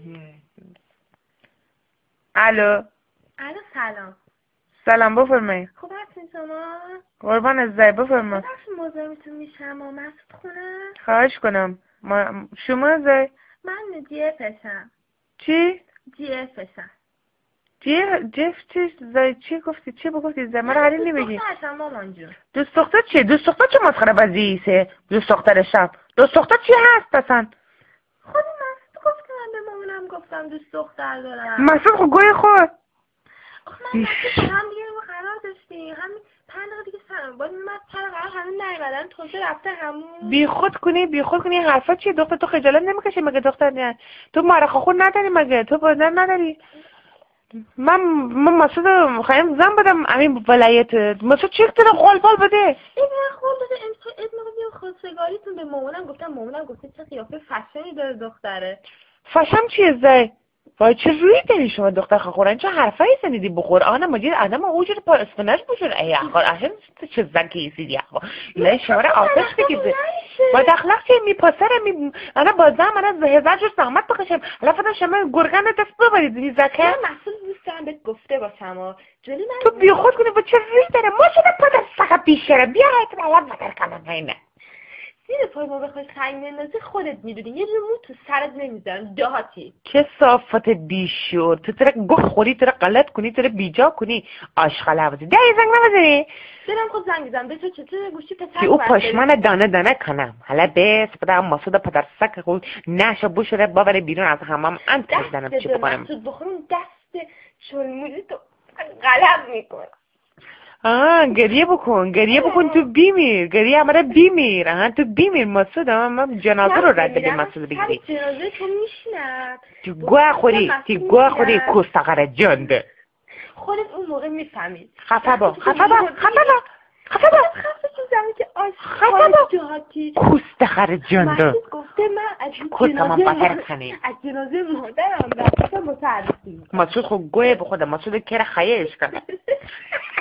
الو. الو سلام. سلام بفرمایید. خوب هستین شما؟ قربان ازای بفرمایید. ببخشید مزاحمتون میشم و مسعود خونه؟ خواهش کنم. شما ازای؟ من جی افشم. چی؟ جی افشم. جف چی گفتی؟ چی بگفتی؟ زمان رو حالی نمیگی. دوست دخترشم مامان جون. دوست دختر چیه؟ دوست دختر چه مسخره بازیه؟ دوست دخترشم. دوست دختر چی هست اصلا؟ خود مسعود گفت که من به مامانم گفتم دوست دختر دارم. مسعود خب گوی خود. آخه من مسعود هم دیگه قرار داشتیم. همین 5 دقیقه دیگه سلام. باید من سر قرار همین نیومدن توجه رفته همون. بی خود کنی حرفا چیه؟ دختر تو خجالت نمیکشی مگه دختر نه؟ تو مارخ خود نداری مگه؟ تو بازار نداری؟ من مسعود خواهیم زن بدم همین ولایت. مسعود چی اختیار قلبال بده؟ این قول بده امسا بیا خواستگاریتون به مامانم گفتم گفته چه قیافه فشنی داره دختره. فشم چیه زای؟ وای چه روی داری شما دختر خورن چه حرفایی زنیدی به قرآن مجید آدم اوجر پا اسفناش بشون ای اخوار احن چه زنکی سیدی اخوار لا شماره آتش بگیده با دخلق چه می پسره می انا بازم انا هزار جور زحمت بکشم حالا فدا شما گرگان دست ببرید می زکه من مسئول دوستم بهت گفته باشم و جلی من تو بی خود کنی با چه روی داره ما شده پا دست سقا پیشره بیا هایت ملاب مدر کنم اینه زیر پای ما بخوای خنگ بندازی خودت میدونی یه دونه مو تو سرت نمیذارم دهاتی که صافت بیشور تو ترک گوه خوری ترک غلط کنی ترک بیجا کنی آشغاله بزنی ده زنگ نبزنی برم خود زنگ بزنم به تو چطور گوشی پسر که او پشمن دانه کنم حالا بس پدا هم مسعود پدر سک خود نشه بوشوره ببره بیرون از همم انت بزنم چی بکنم دست بخورم دست چلمولی تو غلط میکنم گریه بکن تو بیمیر گریه هماره بیمیر تو بیمیر مسعود من جنازه رو رد به مسعود بگیری جنازه تو میشینم تو گوه خوری کستقر جنده خودت اون موقع میفهمید خفه با کستقر جنده مسعود گفته من از جنازه مادرم رفتم متعرفی مسعود خب گوه به خودم مسعود کره خیش کنه